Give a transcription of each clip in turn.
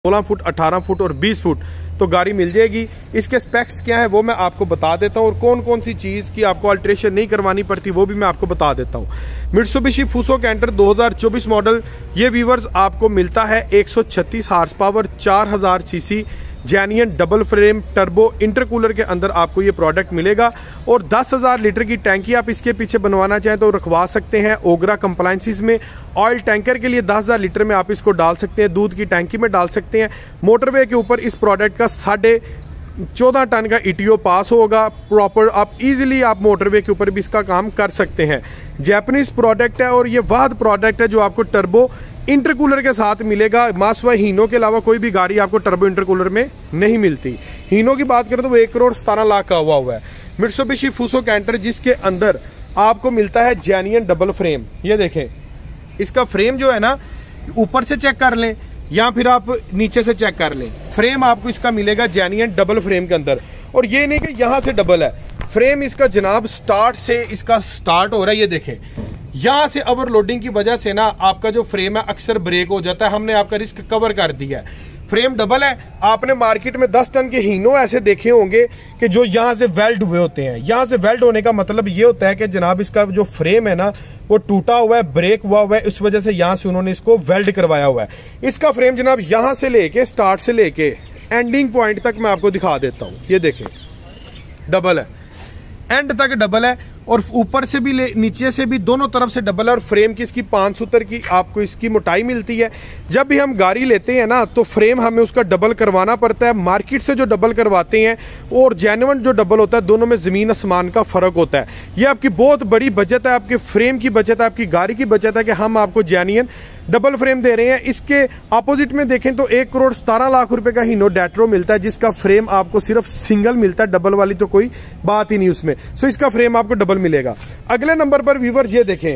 16 foot, 18 foot और 20 foot तो गाड़ी मिल जाएगी। इसके स्पेक्स क्या है वो मैं आपको बता देता हूँ और कौन कौन सी चीज़ की आपको अल्ट्रेशन नहीं करवानी पड़ती वो भी मैं आपको बता देता हूँ। मित्सुबिशी फुसो कैंटर 2024 मॉडल ये व्यूवर्स आपको मिलता है 136 horse power 4000 CC genuine double frame turbo intercooler के अंदर आपको ये प्रोडक्ट मिलेगा और 10,000 लीटर की टैंकी आप इसके पीछे बनवाना चाहें तो रखवा सकते हैं। ओगरा कंप्लायंसेस में ऑयल टैंकर के लिए 10,000 लीटर में आप इसको डाल सकते हैं, दूध की टैंकी में डाल सकते हैं। मोटरवे के ऊपर इस प्रोडक्ट का 14.5 टन का ईटीओ पास होगा प्रॉपर, आप इजीली आप मोटरवे के ऊपर भी इसका काम कर सकते हैं। जैपनीज प्रोडक्ट है और ये वह प्रोडक्ट है जो आपको टर्बो इंटरकूलर के साथ मिलेगा। मासवा हीनो के अलावा कोई भी गाड़ी आपको टर्बो इंटरकूलर में नहीं मिलती। हीनो की बात करें तो वो 1,17,00,000 का हुआ है। मित्सुबिशी फुसो कैंटर जिसके अंदर आपको मिलता है जेन्युइन डबल फ्रेम। ये देखें इसका फ्रेम जो है ना ऊपर से चेक कर लें या फिर आप नीचे से चेक कर लें, फ्रेम आपको इसका मिलेगा जेन्युइन डबल फ्रेम के अंदर। और ये नहीं कि यहां से डबल है फ्रेम, इसका जनाब स्टार्ट से इसका स्टार्ट हो रहा है। ये देखें यहां से ओवरलोडिंग की वजह से ना आपका जो फ्रेम है अक्सर ब्रेक हो जाता है, हमने आपका रिस्क कवर कर दिया है। फ्रेम डबल है। आपने मार्केट में 10 टन के हीनो ऐसे देखे होंगे कि जो यहां से वेल्ड हुए होते हैं। यहां से वेल्ड होने का मतलब ये होता है कि जनाब इसका जो फ्रेम है ना वो टूटा हुआ है, ब्रेक हुआ हुआ है, इस वजह से यहां से उन्होंने इसको वेल्ड करवाया हुआ है। इसका फ्रेम जनाब यहां से लेके स्टार्ट से लेके एंडिंग पॉइंट तक मैं आपको दिखा देता हूं। ये देखें डबल है, एंड तक डबल है और ऊपर से भी नीचे से भी दोनों तरफ से डबल है। और फ्रेम की इसकी 5 की आपको इसकी मोटाई मिलती है। जब भी हम गाड़ी लेते हैं ना तो फ्रेम हमें उसका डबल करवाना पड़ता है। मार्केट से जो डबल करवाते हैं और जेन्युइन जो डबल होता है दोनों में जमीन आसमान का फर्क होता है। ये आपकी बहुत बड़ी बचत है, आपके फ्रेम की बचत है, आपकी गाड़ी की बचत है कि हम आपको जेन्युइन डबल फ्रेम दे रहे हैं। इसके अपोजिट में देखें तो 1,17,00,000 रुपए का हीनो डेट्रो मिलता है जिसका फ्रेम आपको सिर्फ सिंगल मिलता है, डबल वाली तो कोई बात ही नहीं उसमें। सो इसका फ्रेम आपको डबल मिलेगा। अगले नंबर पर व्यूअर्स ये देखें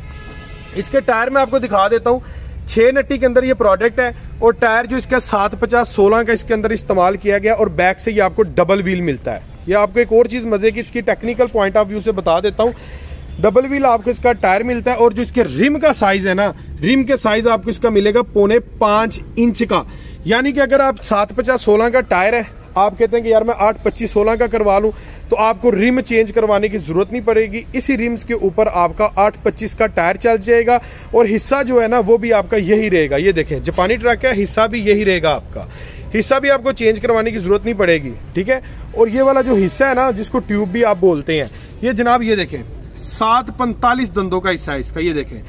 इसके टायर में आपको दिखा देता हूं। 6 नट्टी के अंदर ये प्रोडक्ट है और टायर जो इसका 750/16 का इसके अंदर इस्तेमाल किया गया और बैक से ये आपको डबल व्हील मिलता है। ये आपको एक और चीज मजे की इसकी टेक्निकल पॉइंट ऑफ व्यू से बता देता हूं। डबल व्हील आपको इसका टायर मिलता है और जो इसके रिम का साइज है ना, रिम के साइज आपको इसका मिलेगा 4.5 इंच का। यानी कि अगर आप 750/16 का टायर है, आप कहते हैं कि यार मैं 825/16 का करवा लूं तो आपको रिम चेंज करवाने की जरूरत नहीं पड़ेगी। इसी रिम्स के ऊपर आपका 825 का टायर चल जाएगा और हिस्सा जो है ना वो भी आपका यही रहेगा। ये देखें जापानी ट्रक है, हिस्सा भी यही रहेगा आपका, हिस्सा भी आपको चेंज करवाने की जरूरत नहीं पड़ेगी। ठीक है। और ये वाला जो हिस्सा है ना जिसको ट्यूब भी आप बोलते हैं, ये जनाब ये देखें 745 दंदों का हिस्सा है इसका। ये देखें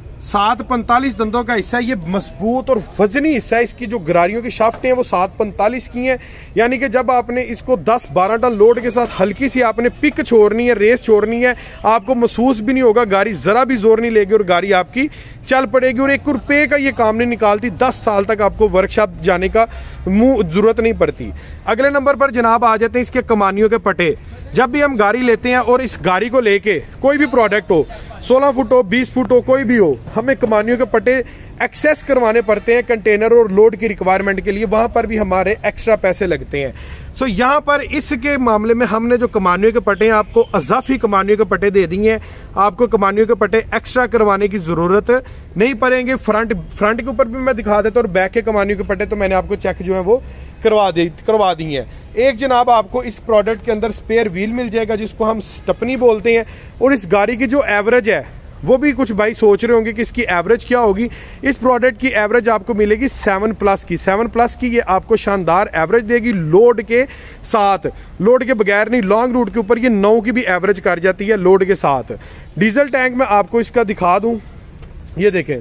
745 दंदों का हिस्सा है। ये मजबूत और वजनी हिस्सा है। इसकी जो गरारियों की शाफ्टें हैं वो 745 की हैं। यानी कि जब आपने इसको 10-12 टन लोड के साथ हल्की सी आपने पिक छोड़नी है, रेस छोड़नी है, आपको महसूस भी नहीं होगा, गाड़ी जरा भी जोर नहीं लेगी और गाड़ी आपकी चल पड़ेगी। और 1 रुपए का ये काम नहीं निकालती। 10 साल तक आपको वर्कशॉप जाने का जरूरत नहीं पड़ती। अगले नंबर पर जनाब आ जाते हैं इसके कमानियों के पटे। जब भी हम गाड़ी लेते हैं और इस गाड़ी को लेके कोई भी प्रोडक्ट हो, 16 फुट हो, 20 फुट हो, कोई भी हो, हमें कमानियों के पट्टे एक्सेस करवाने पड़ते हैं कंटेनर और लोड की रिक्वायरमेंट के लिए। वहां पर भी हमारे एक्स्ट्रा पैसे लगते हैं। सो यहाँ पर इसके मामले में हमने जो कमानियों के पट्टे हैं आपको अजाफी कमानियों के पट्टे दे दिए हैं। आपको कमानियों के पट्टे एक्स्ट्रा करवाने की जरूरत नहीं पड़ेंगे। फ्रंट के ऊपर भी मैं दिखा देता हूँ और बैक के कमानियों के पट्टे तो मैंने आपको चेक जो है वो करवा दी है। एक जनाब आपको इस प्रोडक्ट के अंदर स्पेयर व्हील मिल जाएगा जिसको हम स्टपनी बोलते हैं। और इस गाड़ी की जो एवरेज है वो भी कुछ भाई सोच रहे होंगे कि इसकी एवरेज क्या होगी। इस प्रोडक्ट की एवरेज आपको मिलेगी 7+ की। 7+ की ये आपको शानदार एवरेज देगी लोड के साथ, लोड के बगैर नहीं। लॉन्ग रूट के ऊपर ये 9 की भी एवरेज कर जाती है लोड के साथ। डीजल टैंक में आपको इसका दिखा दूं, ये देखें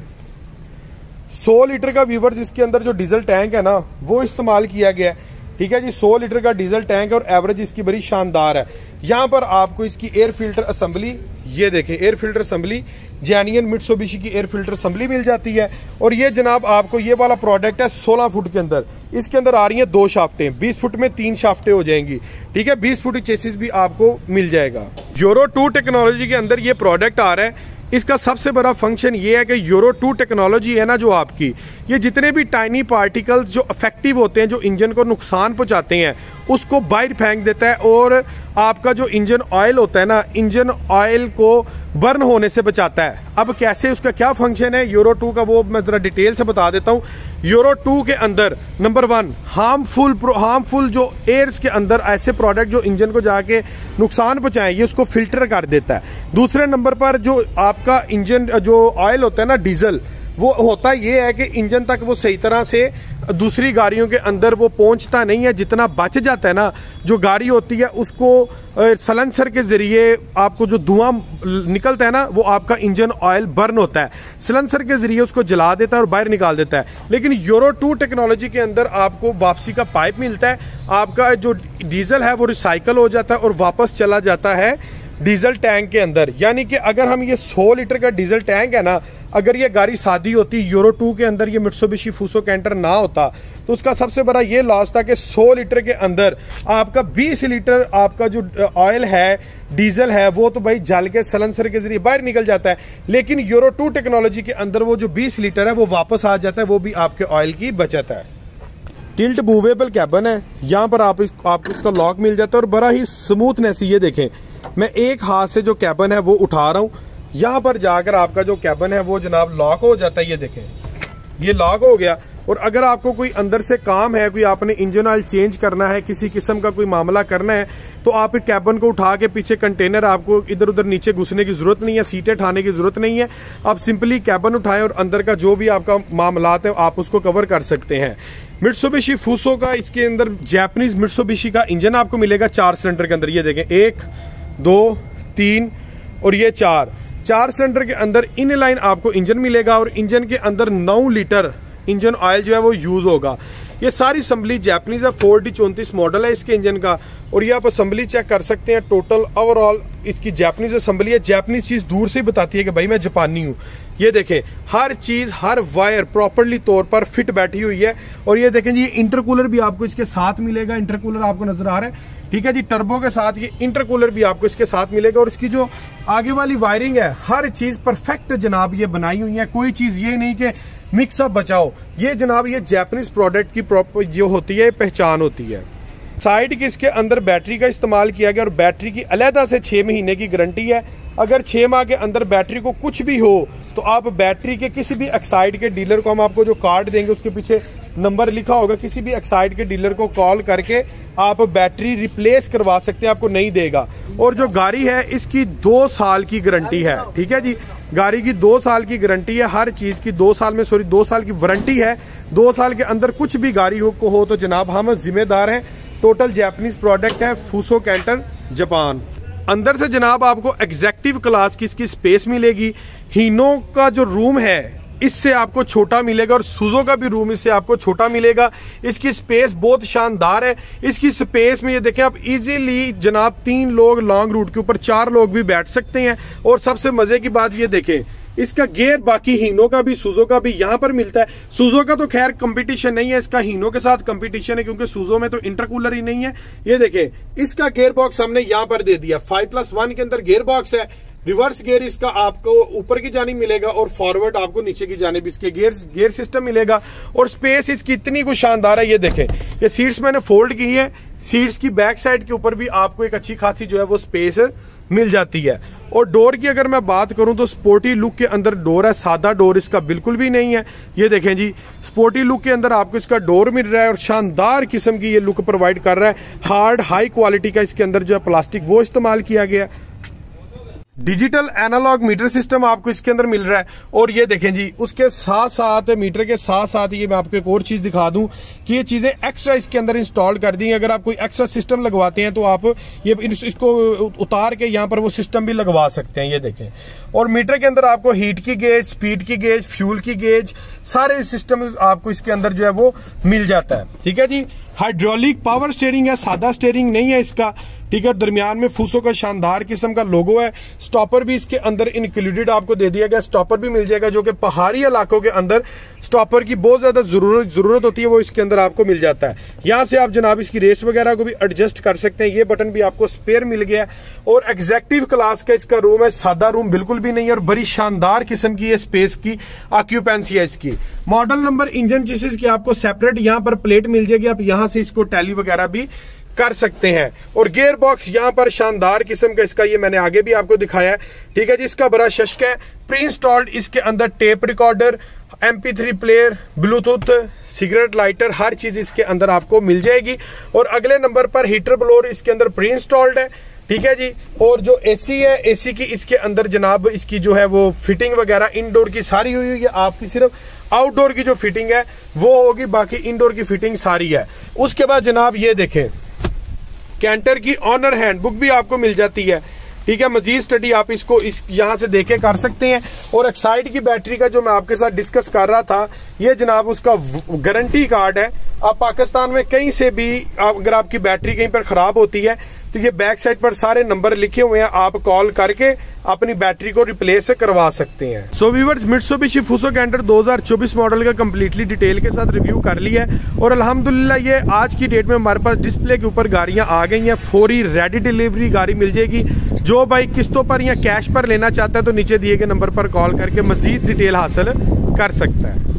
100 लीटर का व्यूवर्स इसके अंदर जो डीजल टैंक है ना वो इस्तेमाल किया गया है। ठीक है जी, 100 लीटर का डीजल टैंक है और एवरेज इसकी बड़ी शानदार है। यहां पर आपको इसकी एयर फिल्टर असेंबली, ये देखें air filter assembly genuine Mitsubishi की एयर फिल्टर असेंबली मिल जाती है। और ये जनाब आपको ये वाला प्रोडक्ट है 16 फुट के अंदर। इसके अंदर आ रही है 2 शाफ्टें, 20 फुट में 3 शाफ्टें हो जाएंगी। ठीक है, 20 फुट चेसिस भी आपको मिल जाएगा। यूरो 2 टेक्नोलॉजी के अंदर ये प्रोडक्ट आ रहा है। इसका सबसे बड़ा फंक्शन ये है कि यूरो 2 टेक्नोलॉजी है ना जो आपकी, ये जितने भी टाइनी पार्टिकल्स जो अफेक्टिव होते हैं, जो इंजन को नुकसान पहुंचाते हैं, उसको बाहर फेंक देता है। और आपका जो इंजन ऑयल होता है ना, इंजन ऑयल को बर्न होने से बचाता है। अब कैसे, उसका क्या फंक्शन है यूरो 2 का, वो मैं जरा डिटेल से बता देता हूं। यूरो 2 के अंदर नंबर 1 हार्मफुल जो एयर्स के अंदर ऐसे प्रोडक्ट जो इंजन को जाके नुकसान पहुंचाएं, ये उसको फिल्टर कर देता है। दूसरे नंबर पर जो आपका इंजन जो ऑयल होता है ना, डीजल, वो होता ये है कि इंजन तक वो सही तरह से दूसरी गाड़ियों के अंदर वो पहुंचता नहीं है। जितना बच जाता है ना, जो गाड़ी होती है उसको सलेंसर के जरिए आपको जो धुआं निकलता है ना, वो आपका इंजन ऑयल बर्न होता है, सलेंसर के जरिए उसको जला देता है और बाहर निकाल देता है। लेकिन यूरो 2 टेक्नोलॉजी के अंदर आपको वापसी का पाइप मिलता है, आपका जो डीजल है वो रिसाइकल हो जाता है और वापस चला जाता है डीजल टैंक के अंदर। यानी कि अगर हम ये 100 लीटर का डीजल टैंक है ना, अगर ये गाड़ी सादी होती, यूरो 2 के अंदर ये मित्सुबिशी फूसो कैंटर ना होता, तो उसका सबसे बड़ा ये लॉस था कि 100 लीटर के अंदर आपका 20 लीटर आपका जो ऑयल है, डीजल है, वो तो भाई जल के सलेंसर के जरिए बाहर निकल जाता है। लेकिन यूरो 2 टेक्नोलॉजी के अंदर वो जो 20 लीटर है वो वापस आ जाता है, वो भी आपके ऑयल की बचत है। टिल्ट मूवेबल कैबिन है, यहाँ पर आपको इसका लॉक मिल जाता है और बड़ा ही स्मूथनेस, ये देखें मैं एक हाथ से जो कैबिन है वो उठा रहा हूँ, यहाँ पर जाकर आपका जो कैबिन है वो जनाब लॉक हो जाता है। ये देखें, ये लॉक हो गया। और अगर आपको कोई अंदर से काम है, कोई आपने इंजन ऑयल चेंज करना है, किसी किस्म का कोई मामला करना है, तो आप इस कैबिन को उठा के पीछे कंटेनर, आपको इधर उधर नीचे घुसने की जरूरत नहीं है, सीटें ठाने की जरूरत नहीं है। आप सिंपली कैबिन उठाएं और अंदर का जो भी आपका मामलात है आप उसको कवर कर सकते हैं। मित्सुबिशी फूसो का इसके अंदर जैपनीज मित्सुबिशी का इंजन आपको मिलेगा 4 सिलेंडर के अंदर। ये देखें 1 2 3 और ये 4 सिलेंडर के अंदर इन लाइन आपको इंजन मिलेगा और इंजन के अंदर 9 लीटर इंजन ऑयल जो है वो यूज होगा। ये सारी असम्बली जैपनीज है, 4D34 मॉडल है इसके इंजन का। और ये आप असम्बली चेक कर सकते हैं, टोटल ओवरऑल इसकी जैपनीज असम्बली है। जैपनीज चीज दूर से ही बताती है कि भाई मैं जापानी हूँ। ये देखें हर चीज, हर वायर प्रॉपरली तौर पर फिट बैठी हुई है। और ये देखें जी, ये इंटरकूलर भी आपको इसके साथ मिलेगा, इंटरकूलर आपको नजर आ रहा है, ठीक है जी। टर्बो के साथ ये इंटरकूलर भी आपको इसके साथ मिलेगा। और इसकी जो आगे वाली वायरिंग है, हर चीज परफेक्ट जनाब ये बनाई हुई है। कोई चीज ये नहीं कि मिक्सअप बचाओ, ये जनाब ये जैपनीज प्रोडक्ट की प्रॉपर जो होती है पहचान होती है। साइड की इसके अंदर बैटरी का इस्तेमाल किया गया और बैटरी की अलहदा से 6 महीने की गारंटी है। अगर 6 माह के अंदर बैटरी को कुछ भी हो तो आप बैटरी के किसी भी एक्साइड के डीलर को, हम आपको जो कार्ड देंगे उसके पीछे नंबर लिखा होगा, किसी भी एक्साइड के डीलर को कॉल करके आप बैटरी रिप्लेस करवा सकते हैं, आपको नहीं देगा। और जो गाड़ी है इसकी 2 साल की गारंटी है, ठीक है जी। गाड़ी की 2 साल की गारंटी है, हर चीज की 2 साल की वारंटी है। 2 साल के अंदर कुछ भी गाड़ी हो तो जनाब हम जिम्मेदार हैं। टोटल जैपनीज प्रोडक्ट है, फूसो कैंटर जापान। अंदर से जनाब आपको एग्जेक्टिव क्लास की इसकी स्पेस मिलेगी। हीनो का जो रूम है इससे आपको छोटा मिलेगा और सुजो का भी रूम इससे आपको छोटा मिलेगा। इसकी स्पेस बहुत शानदार है। इसकी स्पेस में ये देखें आप इजीली जनाब 3 लोग लॉन्ग रूट के ऊपर 4 लोग भी बैठ सकते हैं। और सबसे मजे की बात ये देखें, इसका गियर बाकी हीनो का भी सुजो का भी यहाँ पर मिलता है। सुजो का तो खैर कंपटीशन नहीं है, इसका हीनो के साथ कंपटीशन है क्योंकि सुजो में तो इंटरकूलर ही नहीं है। ये देखें इसका गियर बॉक्स हमने यहाँ पर दे दिया, 5+1 के अंदर गियर बॉक्स है। रिवर्स गियर इसका आपको ऊपर की जानिब मिलेगा और फॉरवर्ड आपको नीचे की जानिब इसके गियर सिस्टम मिलेगा। और स्पेस इसकी इतनी कुछ शानदार है। ये देखें, ये सीट्स मैंने फोल्ड की है, सीट्स की बैक साइड के ऊपर भी आपको एक अच्छी खासी जो है वो स्पेस मिल जाती है। और डोर की अगर मैं बात करूं तो स्पोर्टी लुक के अंदर डोर है, सादा डोर इसका बिल्कुल भी नहीं है। ये देखें जी, स्पोर्टी लुक के अंदर आपको इसका डोर मिल रहा है और शानदार किस्म की ये लुक प्रोवाइड कर रहा है। हार्ड हाई क्वालिटी का इसके अंदर जो है प्लास्टिक वो इस्तेमाल किया गया। डिजिटल एनालॉग मीटर सिस्टम आपको इसके अंदर मिल रहा है। और ये देखें जी, उसके साथ साथ मीटर के साथ साथ ये मैं आपको एक और चीज दिखा दूं कि ये चीजें एक्स्ट्रा इसके अंदर इंस्टॉल कर दी। अगर आप कोई एक्स्ट्रा सिस्टम लगवाते हैं तो आप ये इसको उतार के यहाँ पर वो सिस्टम भी लगवा सकते हैं। ये देखें, और मीटर के अंदर आपको हीट की गेज, स्पीड की गेज, फ्यूल की गेज, सारे सिस्टम आपको इसके अंदर जो है वो मिल जाता है, ठीक है जी। हाइड्रोलिक पावर स्टीयरिंग है, सादा स्टीयरिंग नहीं है इसका, ठीक है। दरमियान में फूसो का शानदार किस्म का लोगो है। स्टॉपर भी इसके अंदर इंक्लूडेड आपको दे दिया गया, स्टॉपर भी मिल जाएगा, जो कि पहाड़ी इलाकों के अंदर स्टॉपर की बहुत ज्यादा जरूरत होती है, वो इसके अंदर आपको मिल जाता है। यहाँ से आप जनाब इसकी रेस वगैरह को भी एडजस्ट कर सकते हैं। ये बटन भी आपको स्पेयर मिल गया। और एग्जेक्टिव क्लास का इसका रूम है, सादा रूम बिल्कुल भी नहीं है और बड़ी शानदार किस्म की स्पेस की ऑक्यूपेंसी है इसकी। मॉडल नंबर, इंजन चेसिस की आपको सेपरेट यहाँ पर प्लेट मिल जाएगी, आप यहाँ से इसको टैली वगैरह भी कर सकते हैं। और गियर बॉक्स यहाँ पर शानदार किस्म का इसका, ये मैंने आगे भी आपको दिखाया है, ठीक है जी। इसका बड़ा शश्क है, प्री इंस्टॉल्ड इसके अंदर tape recorder, MP3 player, Bluetooth, cigarette lighter, हर चीज इसके अंदर आपको मिल जाएगी। और अगले नंबर पर हीटर ब्लोअर इसके अंदर प्री इंस्टॉल्ड है, ठीक है जी। और जो AC है, AC की इसके अंदर जनाब इसकी जो है वो फिटिंग वगैरह इनडोर की सारी हुई है, आपकी सिर्फ आउटडोर की जो फिटिंग है वो होगी, बाकी इनडोर की फिटिंग सारी है। उसके बाद जनाब ये देखें, कैंटर की ऑनर हैंडबुक भी आपको मिल जाती है, ठीक है। मजीद स्टडी आप इसको यहाँ से देखे कर सकते हैं। और एक्साइड की बैटरी का जो मैं आपके साथ डिस्कस कर रहा था, ये जनाब उसका गारंटी कार्ड है। आप पाकिस्तान में कहीं से भी अगर आपकी बैटरी कहीं पर खराब होती है तो ये बैक साइड पर सारे नंबर लिखे हुए हैं, आप कॉल करके अपनी बैटरी को रिप्लेस करवा सकते हैं। So viewers, Mitsubishi Fuso Canter 2024 model का कंप्लीटली डिटेल के साथ रिव्यू कर लिया है। और अल्हम्दुलिल्लाह ये आज की डेट में हमारे पास डिस्प्ले के ऊपर गाड़ियां आ गई हैं, फौरी रेडी डिलीवरी गाड़ी मिल जाएगी। जो भाई किस्तों पर या कैश पर लेना चाहता है तो नीचे दिए गए नंबर पर कॉल करके मजीद डिटेल हासिल कर सकता है।